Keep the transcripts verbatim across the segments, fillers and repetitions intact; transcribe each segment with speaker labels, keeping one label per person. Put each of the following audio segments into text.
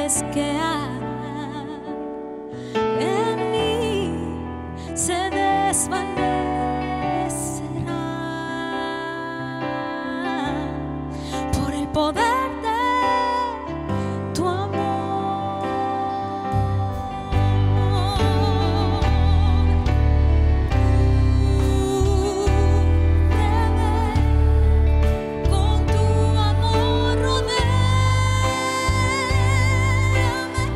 Speaker 1: es que hay en mí se desvanecerá por el poder de tu amor. Cúbreme con tu amor, rodéame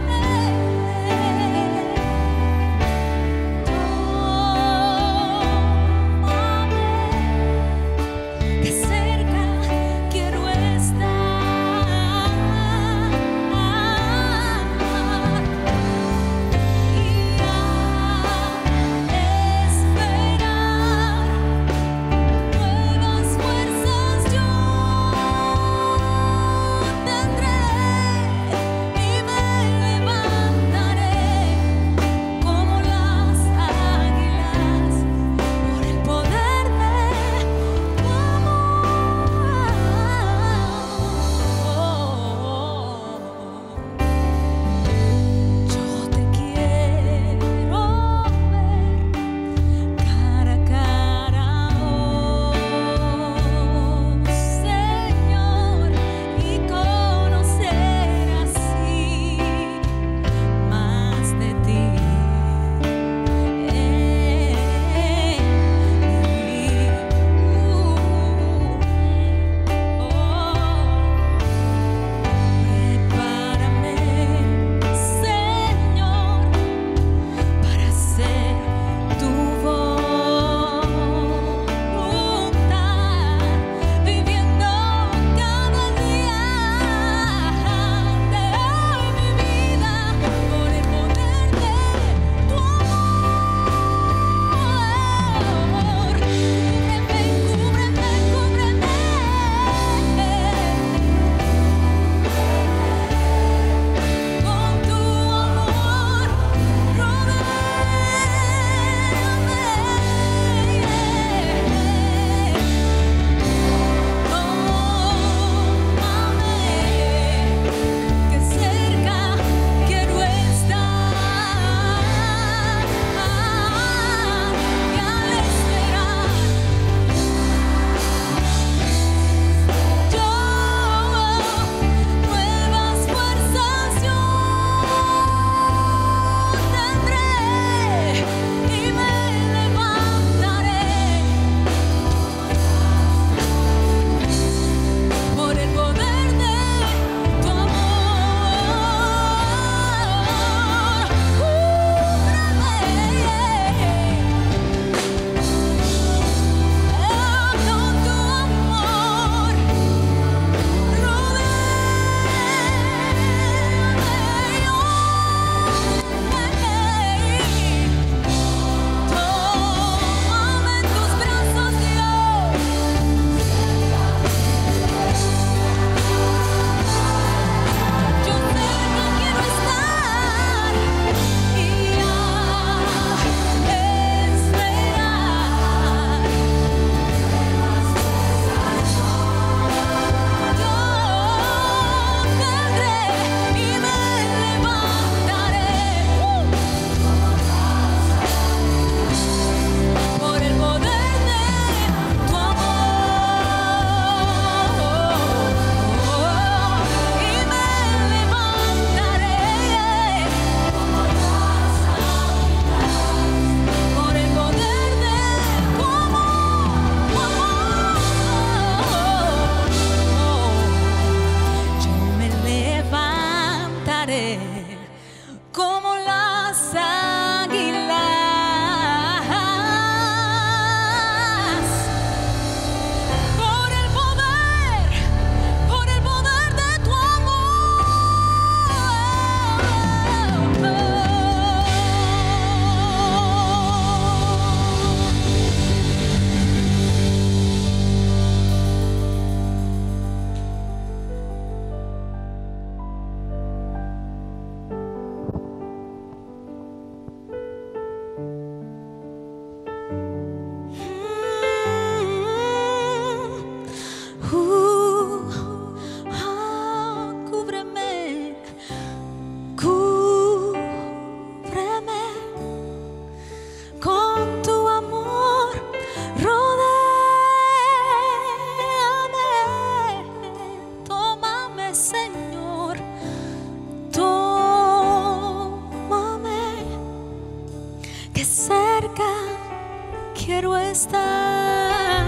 Speaker 1: estar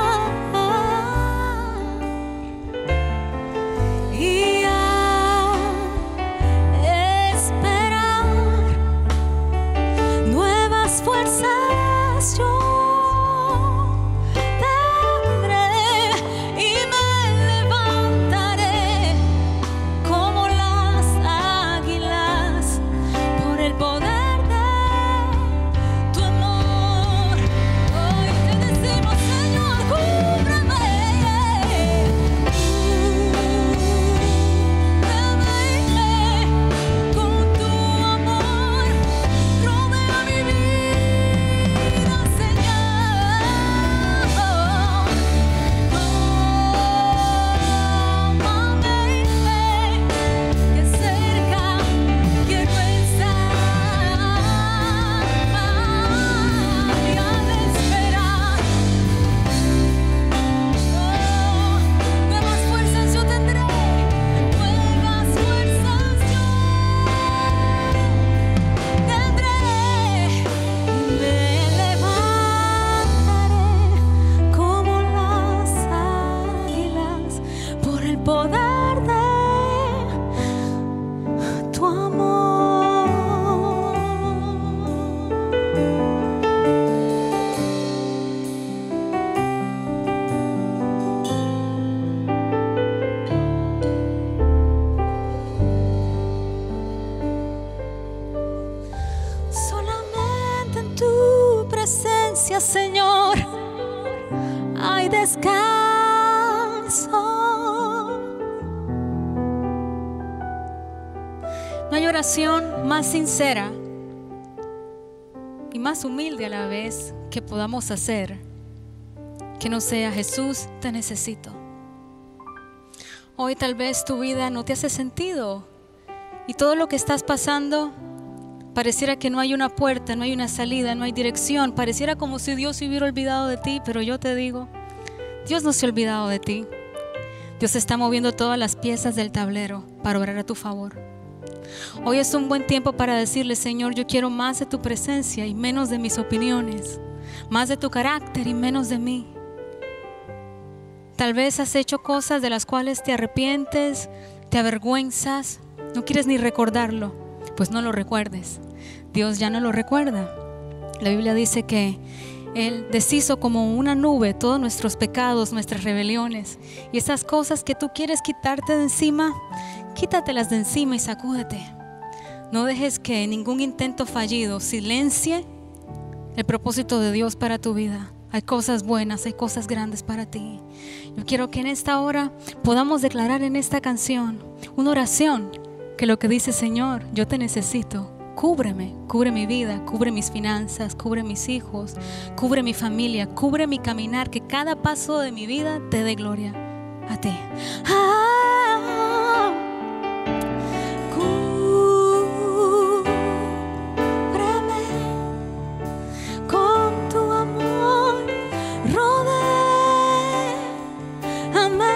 Speaker 1: y a esperar nuevas fuerzas yo tendré y me levantaré como las águilas por el poder Señor, hay descanso. No hay oración más sincera y más humilde a la vez que podamos hacer que no sea: Jesús, te necesito. Hoy tal vez tu vida no te hace sentido y todo lo que estás pasando pareciera que no hay una puerta, no hay una salida, no hay dirección. Pareciera como si Dios se hubiera olvidado de ti, pero yo te digo, Dios no se ha olvidado de ti. Dios está moviendo todas las piezas del tablero para obrar a tu favor. Hoy es un buen tiempo para decirle: Señor, yo quiero más de tu presencia y menos de mis opiniones, más de tu carácter y menos de mí. Tal vez has hecho cosas de las cuales te arrepientes, te avergüenzas, no quieres ni recordarlo. Pues no lo recuerdes. Dios ya no lo recuerda. La Biblia dice que Él deshizo como una nube todos nuestros pecados, nuestras rebeliones. Y esas cosas que tú quieres quitarte de encima, quítatelas de encima y sacúdete. No dejes que ningún intento fallido silencie el propósito de Dios para tu vida. Hay cosas buenas, hay cosas grandes para ti. Yo quiero que en esta hora podamos declarar en esta canción una oración que lo que dice: Señor, yo te necesito. Cúbreme, cubre mi vida, cubre mis finanzas, cubre mis hijos, cubre mi familia, cubre mi caminar, que cada paso de mi vida te dé gloria a ti. Ah, cúbreme con tu amor, rodéame.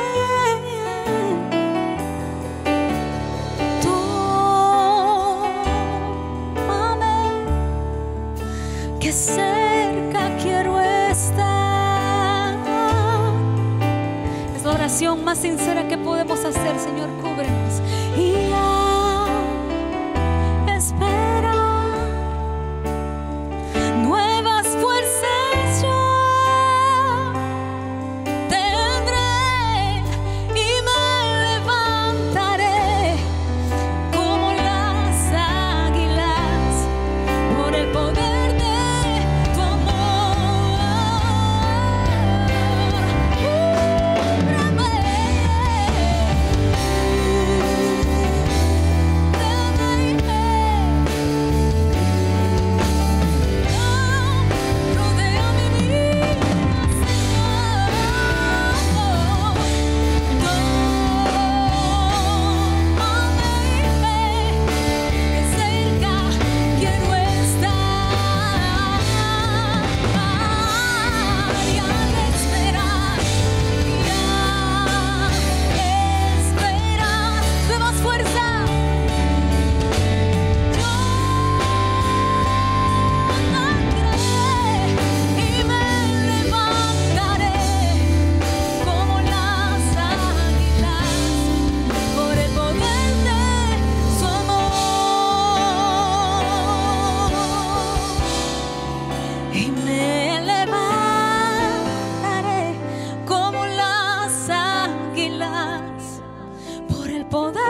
Speaker 1: Que cerca quiero estar. Es la oración más sincera que podemos hacer. Señor, cúbrenos y a esperar nuevas fuerzas yo tendré y me levantaré como las águilas por el poder. el poder